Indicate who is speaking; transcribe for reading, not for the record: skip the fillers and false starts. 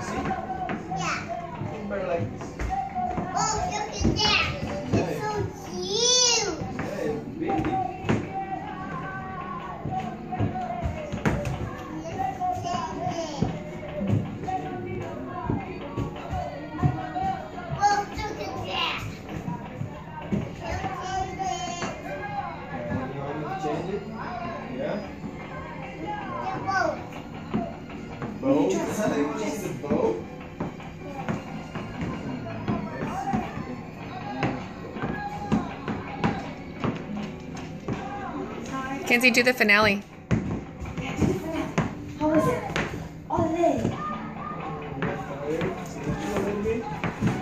Speaker 1: Yeah.
Speaker 2: Think better like this.
Speaker 1: Oh, look at that. It's so cute.
Speaker 2: Yeah, it's big.
Speaker 1: Let's change it. Oh, look at that. Let's change it.
Speaker 2: You want me to change it? Yeah?
Speaker 1: The boat.
Speaker 2: Boat? You want to see the boat?
Speaker 3: Kenzie, do the finale.
Speaker 4: How was it? Olé!
Speaker 2: See the a little bit?